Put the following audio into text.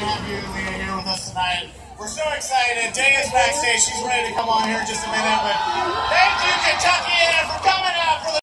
have you, Leah, here with us tonight. We're so excited. Day is backstage. She's ready to come on here in just a minute, but